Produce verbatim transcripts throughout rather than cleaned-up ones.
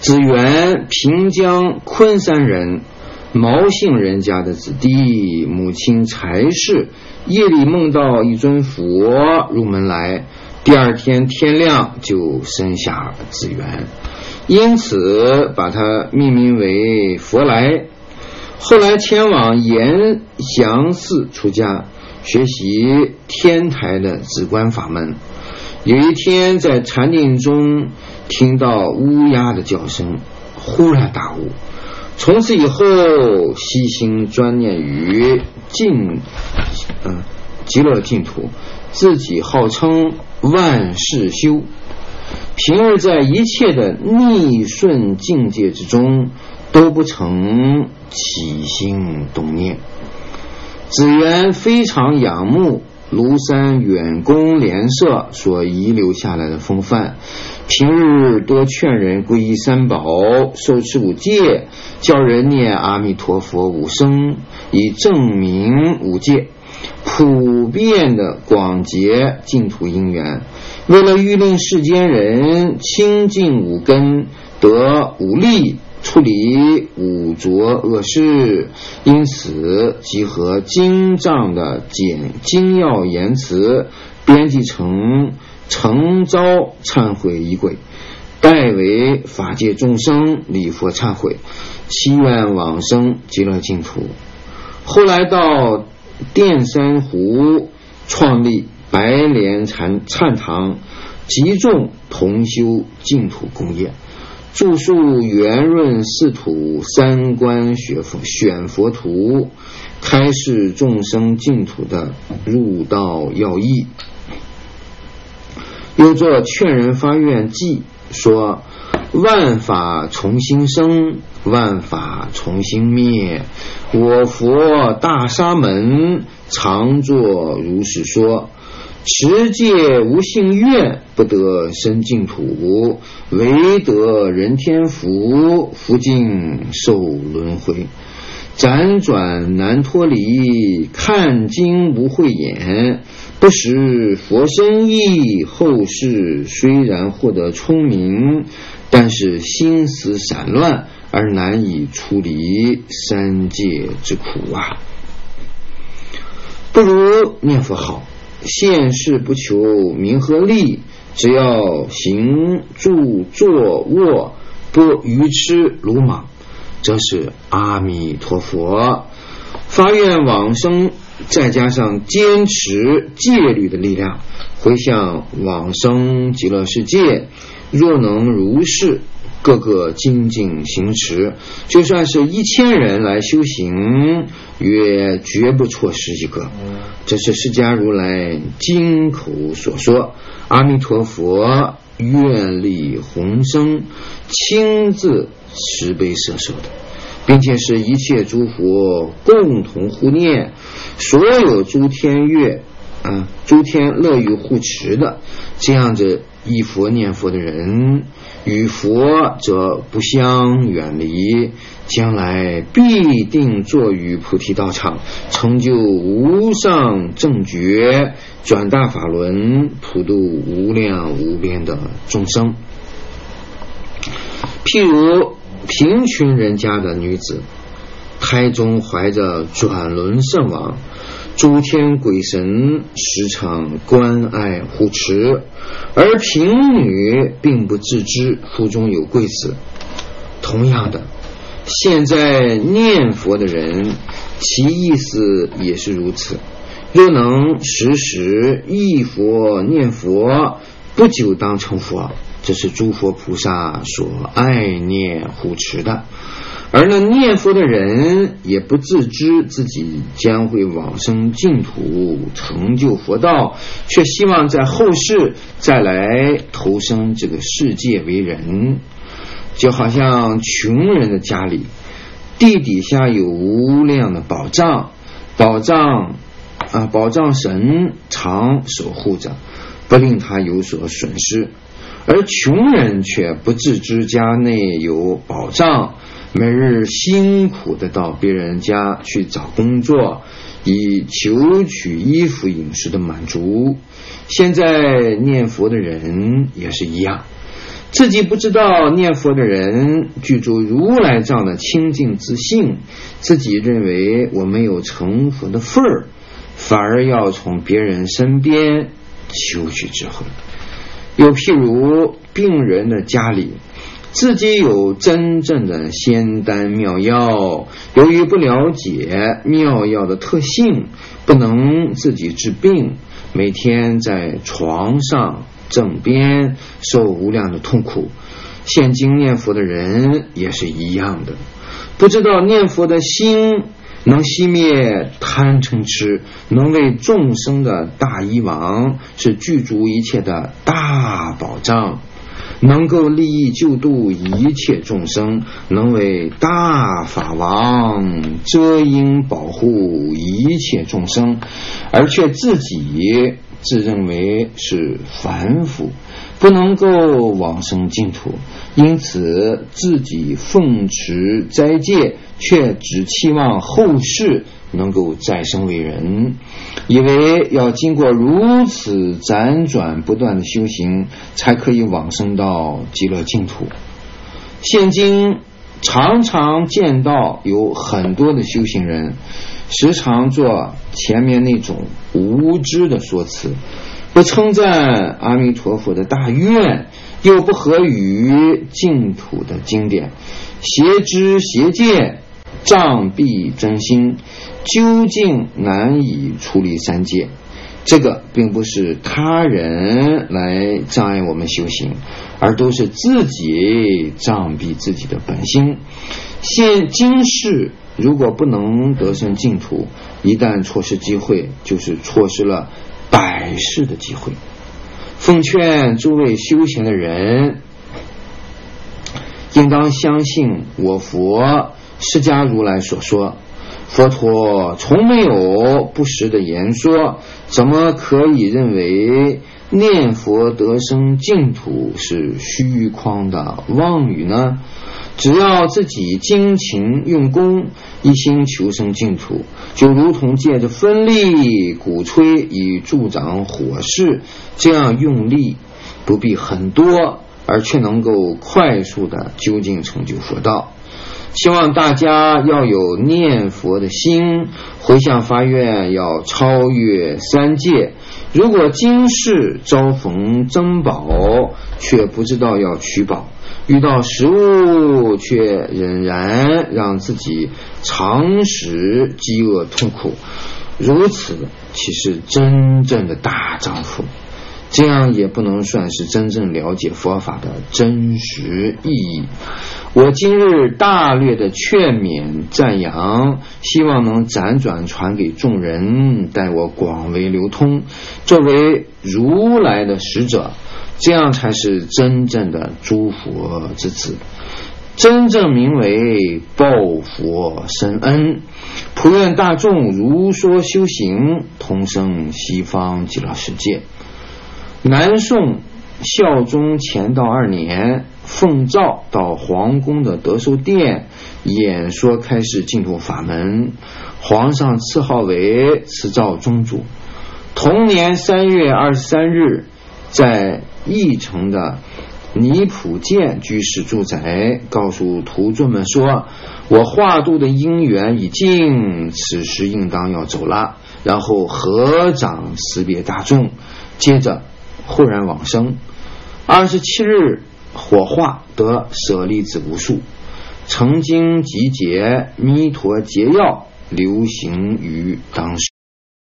子元平江昆山人，毛姓人家的子弟，母亲柴氏夜里梦到一尊佛入门来，第二天天亮就生下子元，因此把他命名为佛来。后来前往延祥寺出家，学习天台的止观法门。有一天在禅定中听到乌鸦的叫声，忽然大悟，从此以后悉心专念于净呃极乐净土，自己号称万事修。平日在一切的逆顺境界之中，都不曾起心动念。子元非常仰慕庐山远公莲社所遗留下来的风范，平日多劝人皈依三宝，受持五戒，教人念阿弥陀佛五声，以证明五戒，普遍的广结净土因缘。为了欲令世间人清净五根，得五力，处理五浊恶事，因此集合经藏的简精要言辞，编辑成诚招忏悔仪轨，代为法界众生礼佛忏悔，祈愿往生极乐净土。后来到淀山湖创立白莲禅禅堂，集众同修净土功业，著述圆润四土三观学佛选佛图，开示众生净土的入道要义。又作劝人发愿记，说万法重新生，万法重新灭，我佛大沙门常作如是说，持戒无性愿，不得生净土，唯得人天福，福尽受轮回，辗转难脱离，看经无慧眼，不识佛身意，后世虽然获得聪明，但是心思散乱，而难以出离三界之苦啊。不如念佛好，现世不求名和利，只要行住坐卧不愚痴鲁莽，则是阿弥陀佛。发愿往生，再加上坚持戒律的力量，回向往生极乐世界。若能如是各个精进行持，就算是一千人来修行，也绝不错失一个。这是释迦如来经口所说，阿弥陀佛愿力宏生，亲自慈悲摄受的，并且是一切诸佛共同护念，所有诸天乐啊，诸天乐于护持的。这样子依佛念佛的人，与佛则不相远离，将来必定坐于菩提道场，成就无上正觉，转大法轮，普度无量无边的众生。譬如贫穷人家的女子，胎中怀着转轮圣王，诸天鬼神时常关爱护持，而贫女并不自知腹中有贵子。同样的，现在念佛的人，其意思也是如此。若能时时忆佛念佛，不久当成佛，这是诸佛菩萨所爱念护持的。而那念佛的人也不自知自己将会往生净土，成就佛道，却希望在后世再来投生这个世界为人。就好像穷人的家里，地底下有无量的宝藏，宝藏啊，宝藏神常守护着，不令他有所损失。而穷人却不自知家内有宝藏，每日辛苦的到别人家去找工作，以求取衣服饮食的满足。现在念佛的人也是一样， 自己不知道念佛的人具足如来藏的清净自性，自己认为我没有成佛的份儿，反而要从别人身边求取智慧。又譬如病人的家里，自己有真正的仙丹妙药，由于不了解妙药的特性，不能自己治病，每天在床上枕边受无量的痛苦。现今念佛的人也是一样的，不知道念佛的心能熄灭贪嗔痴，能为众生的大医王，是具足一切的大宝藏，能够利益救度一切众生，能为大法王，遮阴保护一切众生，而却自己自认为是凡夫，不能够往生净土，因此自己奉持斋戒，却只期望后世能够再生为人，以为要经过如此辗转不断的修行，才可以往生到极乐净土。现今常常见到有很多的修行人，时常做前面那种无知的说辞，不称赞阿弥陀佛的大愿，又不合于净土的经典，邪知邪见，障蔽真心，究竟难以处理三界。这个并不是他人来障碍我们修行，而都是自己障蔽自己的本心。现今世如果不能得生净土，一旦错失机会，就是错失了百世的机会。奉劝诸位修行的人，应当相信我佛释迦如来所说，佛陀从没有不实的言说，怎么可以认为念佛得生净土是虚诳的妄语呢？只要自己精勤用功，一心求生净土，就如同借着风力鼓吹以助长火势，这样用力不必很多，而却能够快速的究竟成就佛道。希望大家要有念佛的心，回向发愿要超越三界。如果今世遭逢珍宝，却不知道要取宝，遇到食物却仍然让自己常时饥饿痛苦，如此岂是真正的大丈夫？这样也不能算是真正了解佛法的真实意义。我今日大略的劝勉赞扬，希望能辗转传给众人，待我广为流通，作为如来的使者，这样才是真正的诸佛之子，真正名为报佛深恩，普愿大众如说修行，同生西方极乐世界。南宋孝宗乾道二年，奉诏到皇宫的德寿殿演说开示净土法门，皇上赐号为慈照宗主。同年三月二十三日，在义城的尼普建居士住宅告诉徒众们说，我化度的因缘已尽，此时应当要走了，然后合掌辞别大众，接着忽然往生。二十七日火化，得舍利子无数，曾经集结弥陀解药，流行于当时。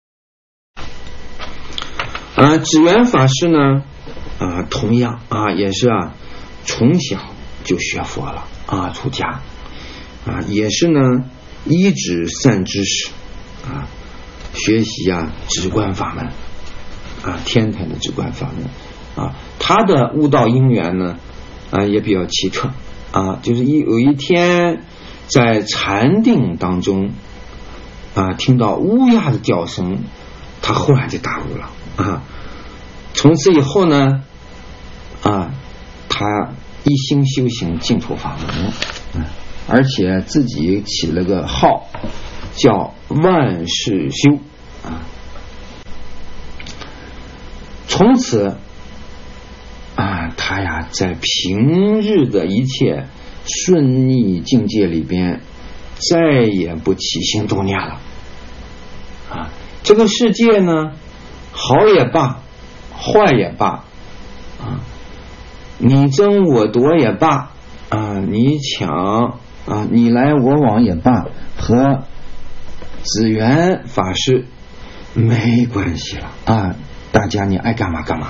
啊，智圆法师呢，啊，同样啊，也是啊，从小就学佛了啊，出家啊，也是呢，一指善知识啊，学习啊，止观法门啊，天台的止观法门啊，他的悟道因缘呢，啊，也比较奇特啊，就是一有一天在禅定当中啊，听到乌鸦的叫声，他忽然就大悟了啊。从此以后呢，啊，他一心修行净土法门，嗯，而且自己起了个号叫万事修啊。从此啊，他他呀在平日的一切顺逆境界里边再也不起心动念了啊。这个世界呢，好也罢，坏也罢啊，你争我夺也罢啊，你抢啊，你来我往也罢，和紫源法师没关系了啊，大家你爱干嘛干嘛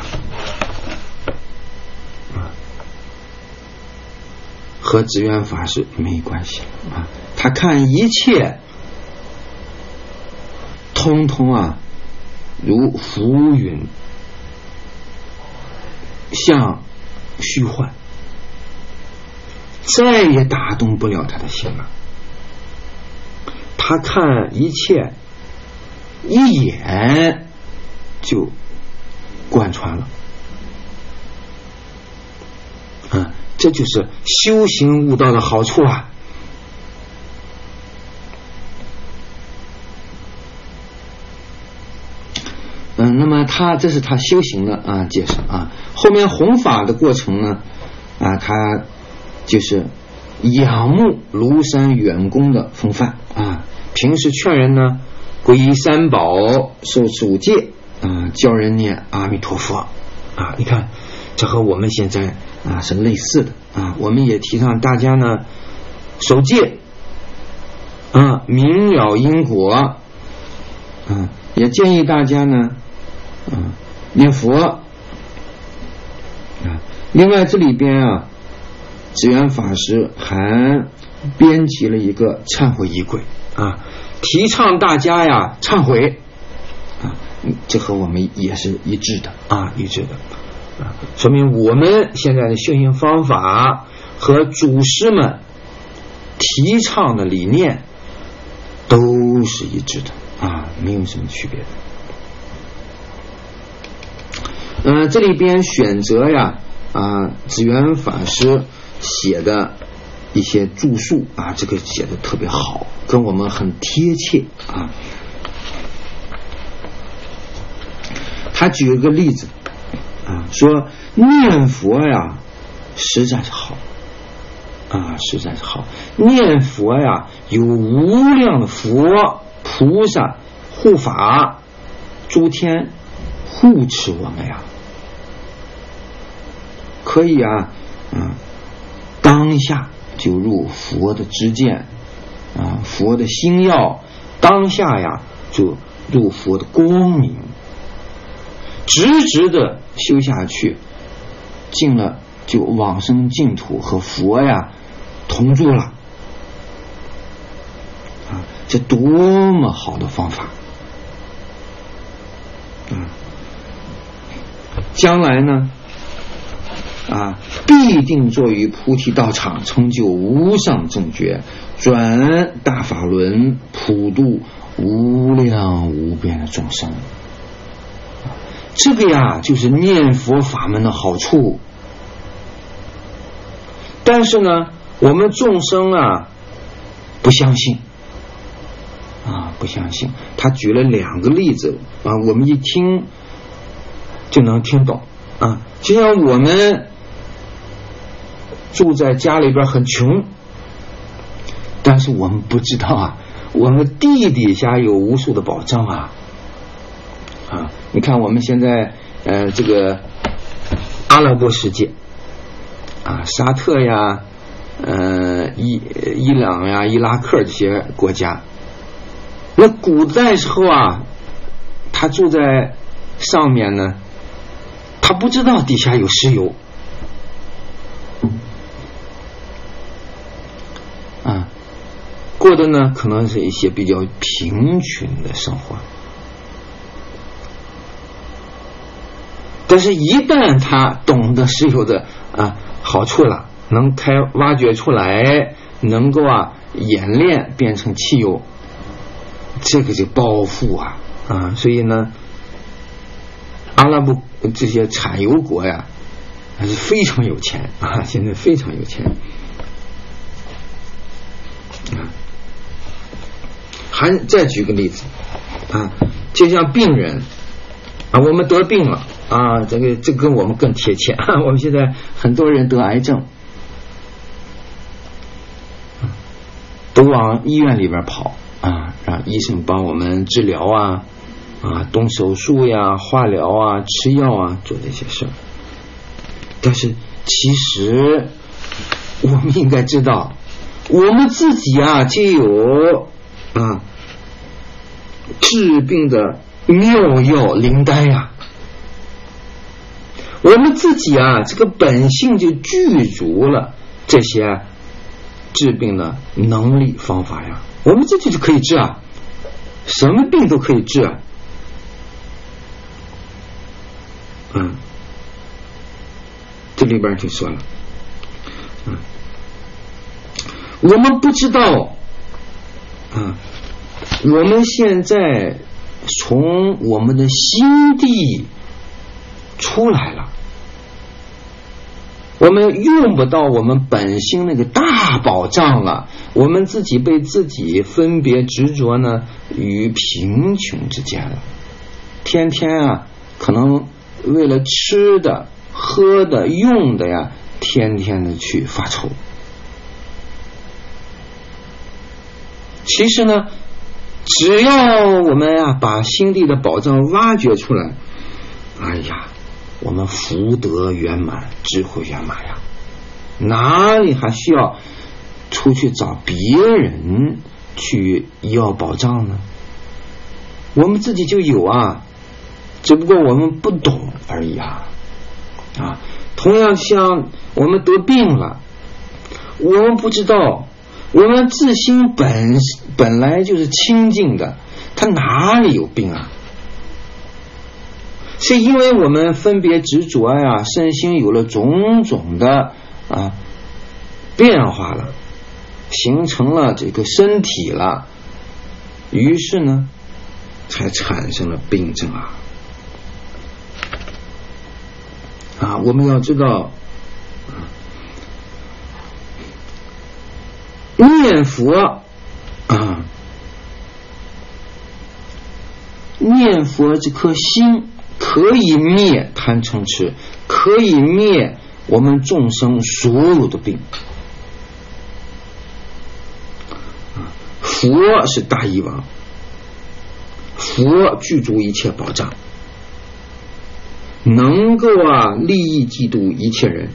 啊，和紫源法师没关系了啊，他看一切通通啊如浮云，像虚幻，再也打动不了他的心了。他看一切一眼就贯穿了啊，这就是修行悟道的好处啊。嗯，那么他这是他修行的啊介绍啊。后面弘法的过程呢啊，他就是仰慕庐山远公的风范啊，平时劝人呢皈依三宝，受持五戒啊，教人念阿弥陀佛啊。你看，这和我们现在啊是类似的啊。我们也提倡大家呢守戒啊，明了因果啊，也建议大家呢啊念佛啊。另外这里边啊，紫源法师还编辑了一个忏悔仪轨啊，提倡大家呀忏悔啊，这和我们也是一致的啊，一致的啊，说明我们现在的修行方法和祖师们提倡的理念都是一致的啊，没有什么区别的。呃，这里边选择呀啊，紫源法师写的一些著述啊，这个写的特别好，跟我们很贴切啊。他举了个例子啊，说念佛呀实在是好啊，实在是好，念佛呀有无量的佛菩萨护法诸天护持我们呀，可以啊啊当下就入佛的知见啊，佛的心要，当下呀就入佛的光明，直直的修下去，进了就往生净土，和佛呀同住了啊，这多么好的方法啊！将来呢啊，必定坐于菩提道场，成就无上正觉，转大法轮，普度无量无边的众生。这个呀就是念佛法门的好处。但是呢我们众生啊不相信啊，不相信。他举了两个例子啊，我们一听就能听懂啊。就像我们住在家里边很穷，但是我们不知道啊，我们地底下有无数的宝藏啊啊！你看我们现在呃这个阿拉伯世界啊，沙特呀呃伊伊朗呀伊拉克这些国家，那古代时候啊他住在上面呢，他不知道底下有石油啊，过的呢可能是一些比较贫穷的生活。但是一旦他懂得石油的啊好处了，能开挖掘出来，能够啊冶炼变成汽油，这个就暴富啊啊！所以呢阿拉伯这些产油国呀还是非常有钱啊，现在非常有钱啊。还再举个例子啊，就像病人啊，我们得病了啊，这个这个跟我们更贴切。我们现在很多人得癌症，都往医院里边跑啊，让医生帮我们治疗啊，啊，动手术呀、化疗啊、吃药啊，做这些事儿。但是其实我们应该知道，我们自己啊就有啊治病的妙药灵丹呀。我们自己啊这个本性就具足了这些治病的能力方法呀，我们自己就可以治啊，什么病都可以治啊。嗯，这里边就说了，嗯，我们不知道啊，我们现在从我们的心地出来了，我们用不到我们本性那个大宝藏了，我们自己被自己分别执着呢于贫穷之间了，天天啊可能为了吃的喝的用的呀，天天的去发愁。其实呢，只要我们呀把心地的宝藏挖掘出来，哎呀，我们福德圆满，智慧圆满呀，哪里还需要出去找别人去要宝藏呢？我们自己就有啊，只不过我们不懂而已啊。啊，同样像我们得病了，我们不知道，我们自心本本来就是清净的，它哪里有病啊？是因为我们分别执着呀，身心有了种种的啊变化了，形成了这个身体了，于是呢才产生了病症啊。啊，我们要知道，念佛啊，念佛这颗心可以灭贪嗔痴，可以灭我们众生所有的病。佛是大医王，佛具足一切宝藏，能够啊利益济度一切人。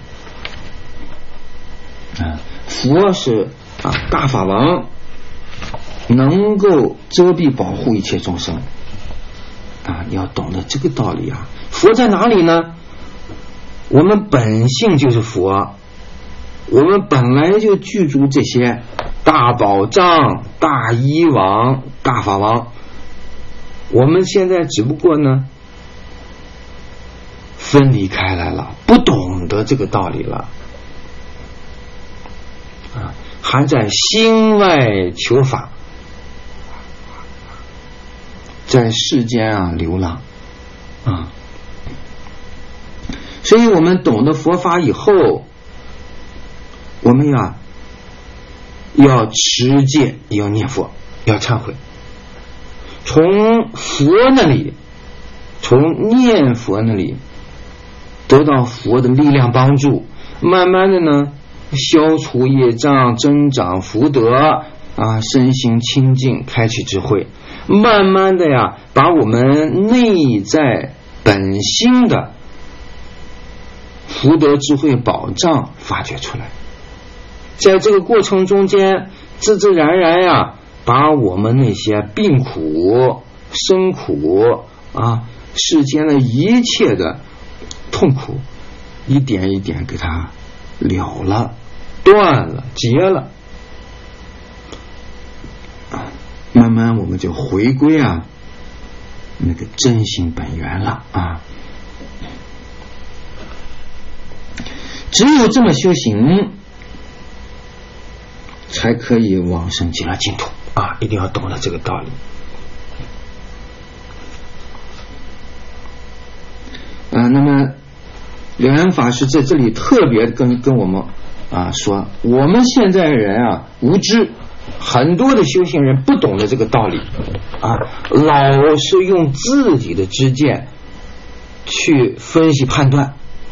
啊，佛是啊大法王，能够遮蔽保护一切众生。啊，要懂得这个道理啊。佛在哪里呢？我们本性就是佛，我们本来就具足这些大宝藏、大医王、大法王。我们现在只不过呢分离开来了，不懂得这个道理了啊，还在心外求法，在世间啊流浪啊。所以我们懂得佛法以后，我们呀要持戒，要念佛，要忏悔，从佛那里，从念佛那里得到佛的力量帮助，慢慢的呢消除业障，增长福德啊，身心清净，开启智慧，慢慢的呀把我们内在本心的福德智慧宝藏发掘出来。在这个过程中间，自自然然呀把我们那些病苦生苦啊，世间的一切的痛苦一点一点给它了了，断了，结了啊，慢慢我们就回归啊那个真心本源了啊。只有这么修行，才可以往生极乐净土啊！一定要懂得这个道理啊。那么了然法师在这里特别跟跟我们啊说，我们现在人啊无知，很多的修行人不懂得这个道理啊，老是用自己的知见去分析判断，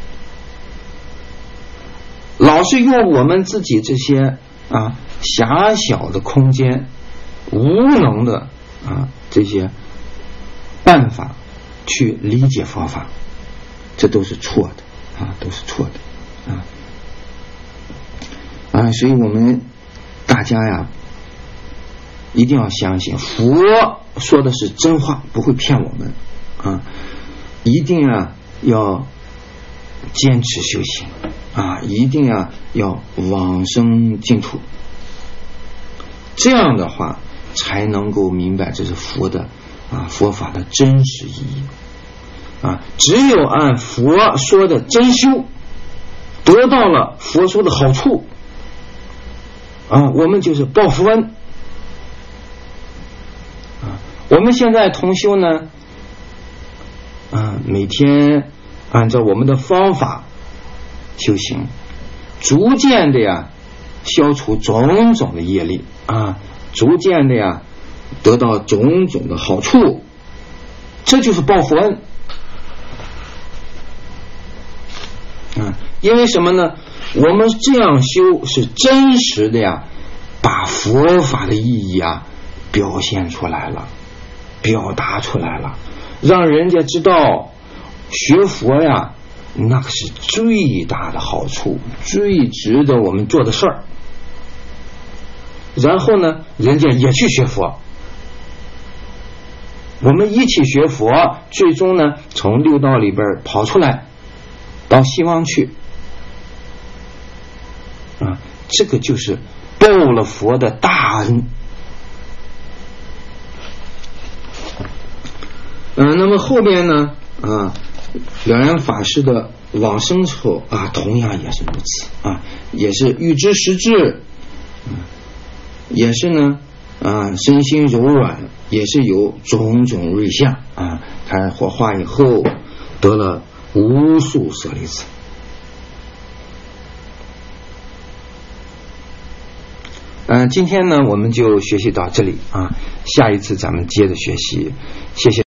老是用我们自己这些啊狭小的空间、无能的啊这些办法去理解佛法，这都是错的啊，都是错的啊啊！所以我们大家呀，一定要相信佛说的是真话，不会骗我们啊！一定啊要坚持修行啊，一定啊要往生净土，这样的话才能够明白这是佛的啊佛法的真实意义啊！只有按佛说的真修，得到了佛说的好处啊，我们就是报佛恩啊！我们现在同修呢，啊，每天按照我们的方法修行，逐渐的呀消除种种的业力啊，逐渐的呀得到种种的好处，这就是报佛恩啊！因为什么呢？我们这样修是真实的呀，把佛法的意义啊表现出来了，表达出来了，让人家知道学佛呀，那个是最大的好处，最值得我们做的事儿。然后呢，人家也去学佛，我们一起学佛，最终呢，从六道里边跑出来，到西方去啊，这个就是报了佛的大恩。嗯、呃，那么后边呢，啊，了然法师的往生处啊，同样也是如此啊，也是欲知实质，啊，也是呢啊，身心柔软，也是有种种瑞相啊，他火化以后得了无数舍利子。嗯、呃，今天呢我们就学习到这里啊，下一次咱们接着学习，谢谢。